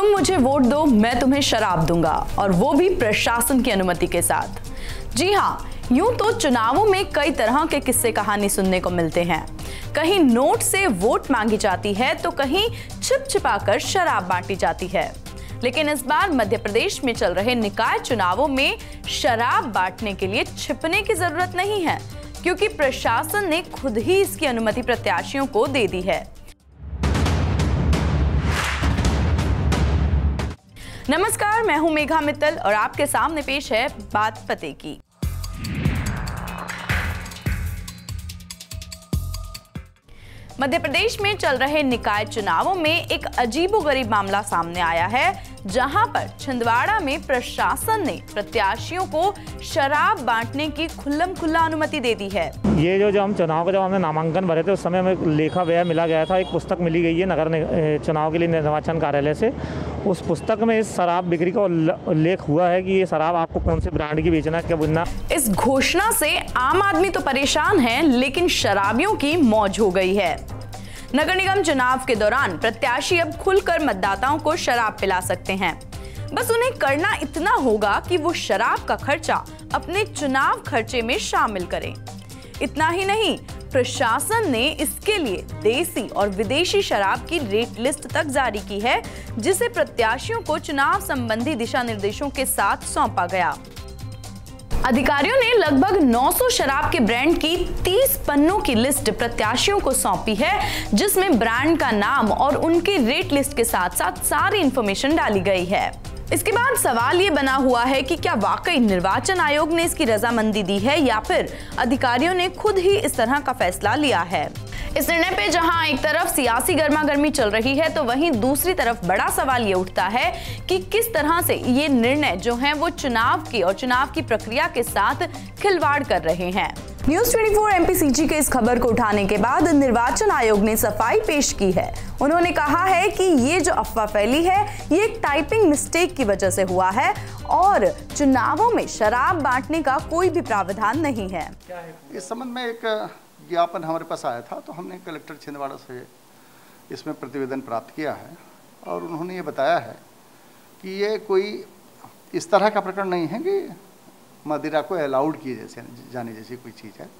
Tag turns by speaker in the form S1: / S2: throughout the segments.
S1: तुम मुझे वोट दो, मैं तुम्हें शराब दूंगा, और वो भी प्रशासन की अनुमति के साथ। जी हाँ, यूं तो चुनावों में कई तरह के किस्से कहानी सुनने को मिलते हैं। कहीं नोट से वोट मांगी जाती है तो कहीं छिप छिपाकर शराब बांटी जाती है। लेकिन इस बार मध्य प्रदेश में चल रहे निकाय चुनावों में शराब बांटने के लिए छिपने की जरूरत नहीं है, क्योंकि प्रशासन ने खुद ही इसकी अनुमति प्रत्याशियों को दे दी है। नमस्कार, मैं हूं मेघा मित्तल और आपके सामने पेश है बात पते की। मध्य प्रदेश में चल रहे निकाय चुनावों में एक अजीबोगरीब मामला सामने आया है, जहां पर छिंदवाड़ा में प्रशासन ने प्रत्याशियों को शराब बांटने की खुल्लम खुल्ला अनुमति दे दी है।
S2: ये जो हम चुनाव का जब हमने नामांकन भरे थे उस समय हमें लेखा व्यय मिला गया था, एक पुस्तक मिली गई है नगर चुनाव के लिए निर्वाचन कार्यालय से। उस पुस्तक में इस शराब बिक्री का उल्लेख हुआ है कि ये शराब आपको कौन से ब्रांड की बेचना है, क्या बुनना।
S1: इस घोषणा से आम आदमी तो परेशान है, लेकिन शराबियों की मौज हो गई है। नगर निगम चुनाव के दौरान प्रत्याशी अब खुलकर मतदाताओं को शराब पिला सकते हैं। बस उन्हें करना इतना होगा कि वो शराब का खर्चा अपने चुनाव खर्चे में शामिल करें। इतना ही नहीं, प्रशासन ने इसके लिए देसी और विदेशी शराब की रेट लिस्ट तक जारी की है, जिसे प्रत्याशियों को चुनाव संबंधी दिशा निर्देशों के साथ सौंपा गया। अधिकारियों ने लगभग 900 शराब के ब्रांड की 30 पन्नों की लिस्ट प्रत्याशियों को सौंपी है, जिसमें ब्रांड का नाम और उनके रेट लिस्ट के साथ साथ सारी इंफॉर्मेशन डाली गई है। इसके बाद सवाल ये बना हुआ है कि क्या वाकई निर्वाचन आयोग ने इसकी रजामंदी दी है या फिर अधिकारियों ने खुद ही इस तरह का फैसला लिया है। इस निर्णय पे जहां एक तरफ सियासी गर्मागर्मी चल रही है, तो वहीं दूसरी तरफ बड़ा सवाल ये उठता है कि किस तरह से ये निर्णय जो हैं वो चुनाव की और चुनाव की प्रक्रिया के साथ खिलवाड़ कर रहे हैं। न्यूज़ 24 MPCG के इस खबर को उठाने के बाद निर्वाचन आयोग ने सफाई पेश की है। उन्होंने कहा है कि ये जो अफवाह फैली है, ये एक टाइपिंग मिस्टेक की वजह से हुआ है और चुनावों में शराब बांटने का कोई भी प्रावधान नहीं है।
S3: इस संबंध में एक ज्ञापन हमारे पास आया था, तो हमने कलेक्टर छिंदवाड़ा से इसमें प्रतिवेदन प्राप्त किया है और उन्होंने ये बताया है कि ये कोई इस तरह का प्रकरण नहीं है कि मदिरा को अलाउड किए जैसे जाने जैसी कोई चीज़ है।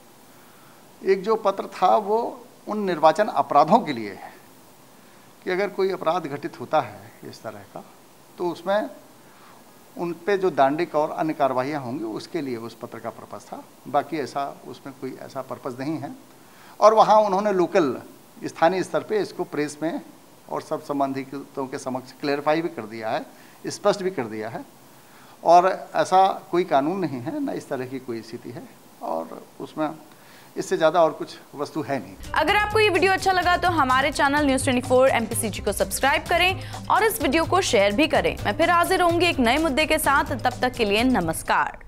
S3: एक जो पत्र था वो उन निर्वाचन अपराधों के लिए है कि अगर कोई अपराध घटित होता है इस तरह का, तो उसमें उन पे जो दंडिक और अन्य कार्रवाइयाँ होंगी उसके लिए उस पत्र का पर्पज़ था। बाकी ऐसा उसमें कोई ऐसा पर्पज़ नहीं है। और वहाँ उन्होंने लोकल स्थानीय स्तर पे इसको प्रेस में और सब संबंधितों के समक्ष क्लेरिफाई भी कर दिया है, स्पष्ट भी कर दिया है। और ऐसा कोई कानून नहीं है, ना इस तरह की कोई स्थिति है, और उसमें इससे ज़्यादा और कुछ वस्तु है नहीं।
S1: अगर आपको ये वीडियो अच्छा लगा तो हमारे चैनल न्यूज़ 24 MPCG को सब्सक्राइब करें और इस वीडियो को शेयर भी करें। मैं फिर हाजिर होंगी एक नए मुद्दे के साथ, तब तक के लिए नमस्कार।